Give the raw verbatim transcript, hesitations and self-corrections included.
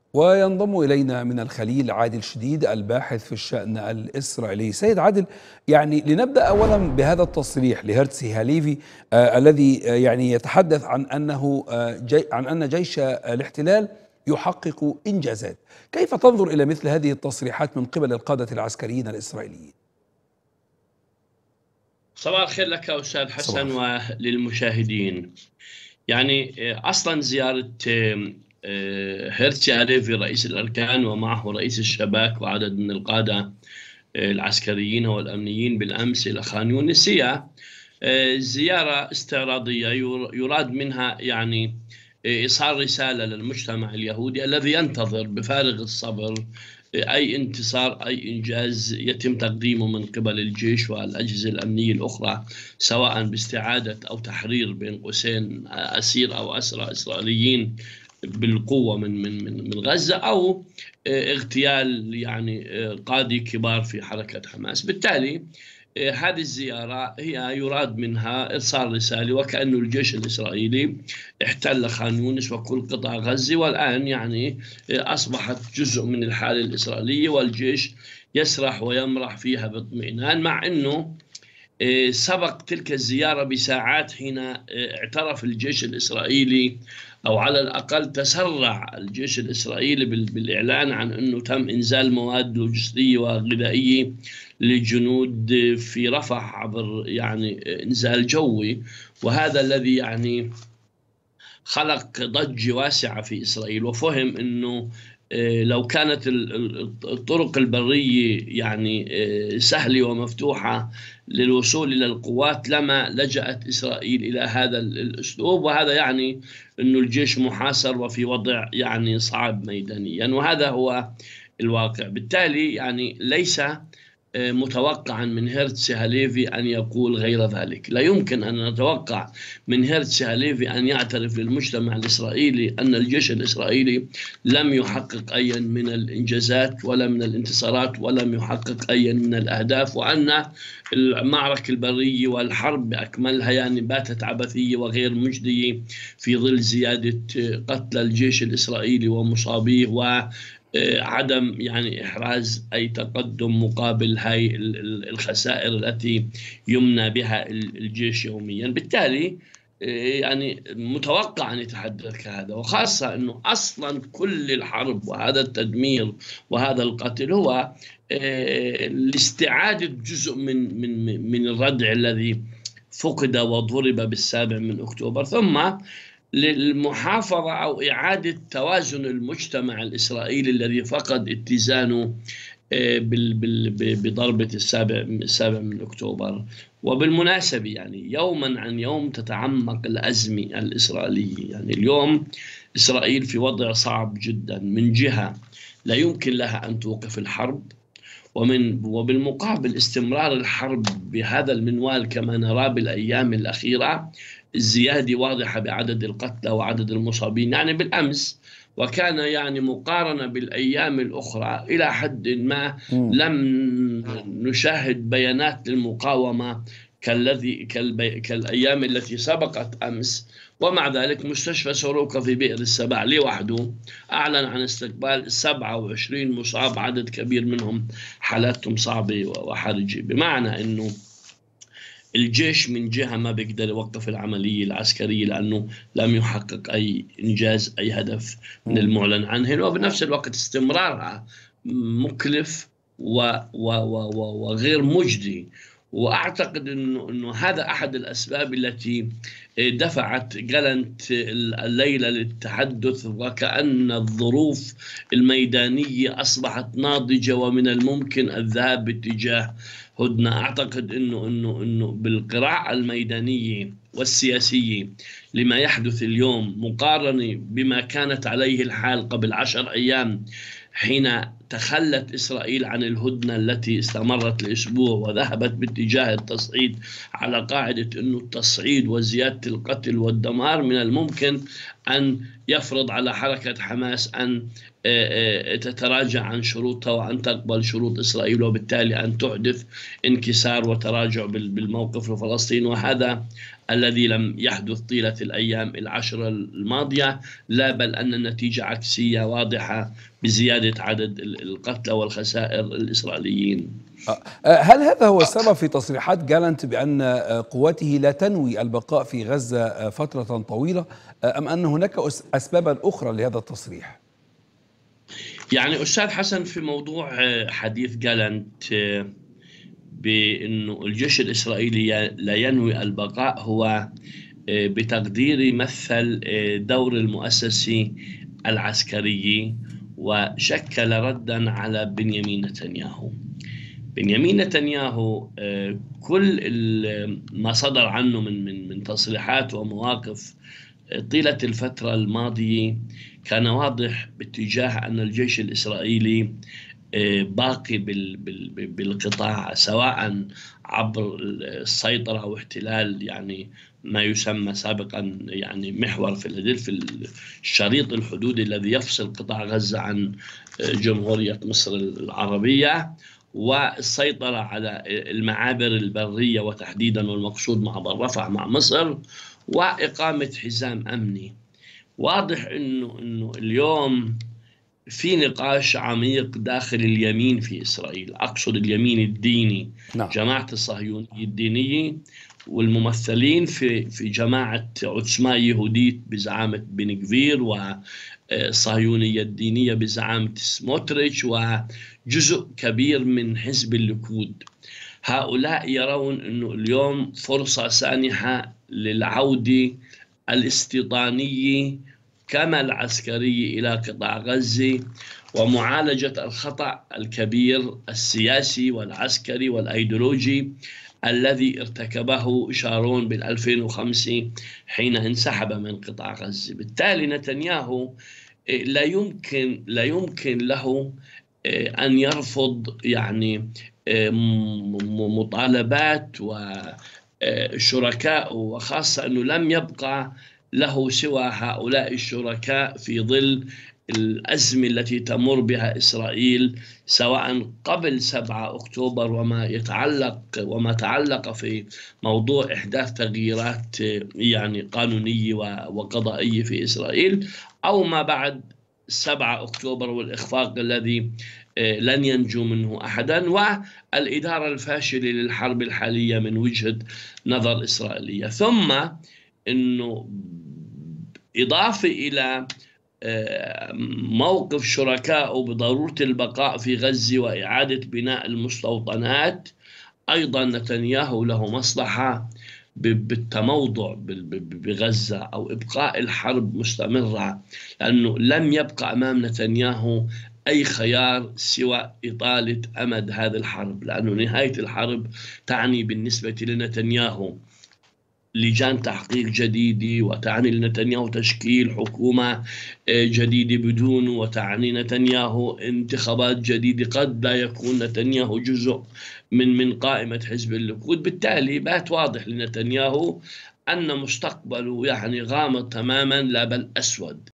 وينضم إلينا من الخليل عادل شديد الباحث في الشأن الإسرائيلي. سيد عادل، يعني لنبدأ أولا بهذا التصريح لهرتسي هاليفي آه الذي آه يعني يتحدث عن أنه آه جي عن أن جيش آه الاحتلال يحقق إنجازات. كيف تنظر إلى مثل هذه التصريحات من قبل القادة العسكريين الإسرائيليين؟ صباح الخير لك أستاذ صباح حسن الخير. وللمشاهدين. يعني آه، أصلا زيارة آه، آه، هيرتسي هاليفي رئيس الأركان ومعه رئيس الشباك وعدد من القادة آه، العسكريين والأمنيين بالأمس إلى خان يونس هي آه، زيارة استعراضية ير- يراد منها يعني آه، إيصال رسالة للمجتمع اليهودي الذي ينتظر بفارغ الصبر آه، أي انتصار أي إنجاز يتم تقديمه من قبل الجيش والأجهزة الأمنية الأخرى، سواء باستعادة أو تحرير بين قوسين آه، أسير أو أسرى إسرائيليين بالقوة من من من من غزة، أو آه، اغتيال يعني آه، قادة كبار في حركة حماس. بالتالي آه، هذه الزيارة هي يراد منها إرسال رسالة وكأنه الجيش الإسرائيلي احتل خان يونس وكل قطاع غزة، والآن يعني آه، أصبحت جزء من الحالة الإسرائيلية، والجيش يسرح ويمرح فيها باطمئنان، مع أنه آه، سبق تلك الزيارة بساعات حين آه، اعترف الجيش الإسرائيلي، أو على الأقل تسرع الجيش الإسرائيلي بالإعلان عن أنه تم إنزال مواد لوجستية وغذائية للجنود في رفح عبر يعني إنزال جوي. وهذا الذي يعني خلق ضجة واسعة في إسرائيل، وفهم أنه آه، لو كانت الطرق البرية يعني آه، سهلة ومفتوحة للوصول إلى القوات لما لجأت إسرائيل إلى هذا الأسلوب، وهذا يعني أنه الجيش محاصر وفي وضع يعني صعب ميدانيا، وهذا هو الواقع. بالتالي يعني ليس متوقعا من هيرتسي هاليفي أن يقول غير ذلك. لا يمكن أن نتوقع من هيرتسي هاليفي أن يعترف للمجتمع الإسرائيلي أن الجيش الإسرائيلي لم يحقق أي من الإنجازات ولا من الانتصارات ولم يحقق أي من الأهداف، وأن المعركة البرية والحرب بأكملها يعني باتت عبثية وغير مجدية في ظل زيادة قتلى الجيش الإسرائيلي ومصابيه و عدم يعني إحراز أي تقدم مقابل هاي الخسائر التي يمنى بها الجيش يوميا. بالتالي يعني متوقع أن يتحدث كهذا، وخاصة أنه أصلا كل الحرب وهذا التدمير وهذا القتل هو لاستعادة جزء من من من الردع الذي فقد وضرب بالسابع من أكتوبر، ثم للمحافظة أو إعادة توازن المجتمع الإسرائيلي الذي فقد اتزانه بضربة السابع السابع من أكتوبر. وبالمناسبة يعني يوما عن يوم تتعمق الأزمة الإسرائيلية. يعني اليوم إسرائيل في وضع صعب جدا، من جهة لا يمكن لها أن توقف الحرب، ومن وبالمقابل استمرار الحرب بهذا المنوال كما نرى بالأيام الأخيرة الزيادة واضحة بعدد القتلى وعدد المصابين. يعني بالأمس وكان يعني مقارنة بالأيام الأخرى إلى حد ما لم نشاهد بيانات للمقاومة كالذي كالبي كالأيام التي سبقت أمس، ومع ذلك مستشفى سوروكا في بئر السبع لوحده أعلن عن استقبال سبعة وعشرين مصاب، عدد كبير منهم حالاتهم صعبة وحرجة، بمعنى أنه الجيش من جهة ما بيقدر يوقف العملية العسكرية لأنه لم يحقق أي إنجاز أي هدف من المعلن عنه، وبنفس الوقت استمرارها مكلف و و و و وغير مجدي. وأعتقد أنه أنه هذا أحد الأسباب التي دفعت جالنت الليلة للتحدث، وكأن الظروف الميدانية أصبحت ناضجة ومن الممكن الذهاب باتجاه هدنة. أعتقد أنه أنه أنه بالقراءة الميدانية والسياسية لما يحدث اليوم مقارنة بما كانت عليه الحال قبل عشر أيام حين تخلت إسرائيل عن الهدنة التي استمرت لأسبوع وذهبت باتجاه التصعيد على قاعدة أنه التصعيد وزيادة القتل والدمار من الممكن أن يفرض على حركة حماس أن تتراجع عن شروطها وأن تقبل شروط إسرائيل، وبالتالي أن تحدث انكسار وتراجع بالموقف الفلسطيني. وهذا الذي لم يحدث طيلة الأيام العشر الماضية، لا بل أن النتيجة عكسية واضحة بزيادة عدد القتلى والخسائر الإسرائيليين. هل هذا هو السبب في تصريحات جالنت بأن قواته لا تنوي البقاء في غزة فترة طويلة، أم أن هناك أسبابا أخرى لهذا التصريح؟ يعني أستاذ حسن، في موضوع حديث جالنت بأنه الجيش الإسرائيلي لا ينوي البقاء، هو بتقديري يمثل دور المؤسسي العسكري، وشكل ردا على بنيامين نتنياهو. بنيامين نتنياهو كل ما صدر عنه من من من تصريحات ومواقف طيلة الفترة الماضية كان واضح باتجاه أن الجيش الإسرائيلي باقي بالقطاع، سواء عبر السيطرة أو احتلال يعني ما يسمى سابقا يعني محور فيلادلفيا، الشريط الحدودي الذي يفصل قطاع غزة عن جمهورية مصر العربية، والسيطرة على المعابر البرية وتحديدا والمقصود معبر رفح مع مصر، وإقامة حزام أمني. واضح إنه إنه اليوم في نقاش عميق داخل اليمين في إسرائيل، أقصد اليمين الديني، نعم. جماعة الصهيونية الدينية والممثلين في في جماعة عثمة يهوديت بزعامة بن غفير، والصهيونية الدينية بزعامة سموتريتش، وجزء كبير من حزب الليكود. هؤلاء يرون أنه اليوم فرصة سانحة للعودة الاستيطانية كما العسكري إلى قطاع غزة، ومعالجة الخطأ الكبير السياسي والعسكري والأيديولوجي الذي ارتكبه شارون بال ألفين وخمسة حين انسحب من قطاع غزة. بالتالي نتنياهو لا يمكن لا يمكن له أن يرفض يعني مطالبات وشركاء، وخاصة أنه لم يبقى له سوى هؤلاء الشركاء في ظل الأزمة التي تمر بها إسرائيل، سواء قبل سبعة أكتوبر وما يتعلق وما تعلق في موضوع إحداث تغييرات يعني قانونية وقضائية في إسرائيل، أو ما بعد سبعة أكتوبر والإخفاق الذي لن ينجو منه أحدا، والإدارة الفاشلة للحرب الحالية من وجهة نظر إسرائيلية. ثم أنه إضافة إلى موقف شركائه بضرورة البقاء في غزة وإعادة بناء المستوطنات، أيضا نتنياهو له مصلحة بالتموضع بغزة أو إبقاء الحرب مستمرة، لأنه لم يبقى أمام نتنياهو أي خيار سوى إطالة أمد هذه الحرب، لأنه نهاية الحرب تعني بالنسبة لنتنياهو لجان تحقيق جديدة، وتعني لنتنياهو تشكيل حكومة جديدة بدونه، وتعني نتنياهو انتخابات جديدة. قد لا يكون نتنياهو جزء من من قائمة حزب الليكود. بالتالي بات واضح لنتنياهو أن مستقبله يعني غامض تماما، لا بل أسود.